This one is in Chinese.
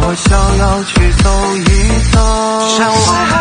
我想要去走一走。山外